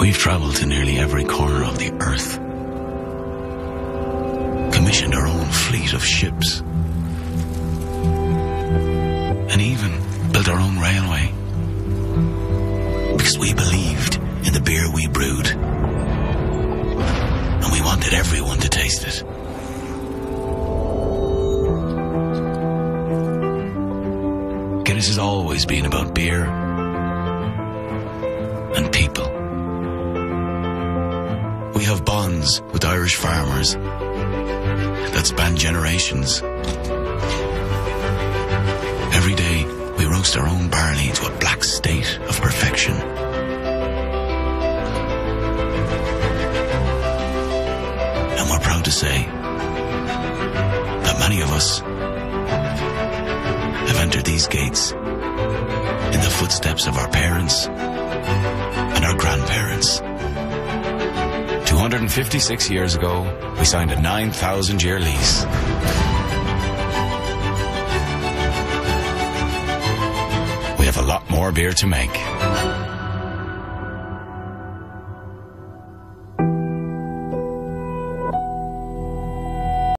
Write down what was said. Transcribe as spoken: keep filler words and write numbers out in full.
We've travelled to nearly every corner of the earth, commissioned our own fleet of ships, and even built our own railway, because we believed in the beer we brewed, and we wanted everyone to taste it. Guinness has always been about beer and people. We have bonds with Irish farmers that span generations. Every day we roast our own barley to a black state of perfection. And we're proud to say that many of us have entered these gates in the footsteps of our parents and our grandparents. two hundred fifty-six years ago, we signed a nine thousand year lease. We have a lot more beer to make.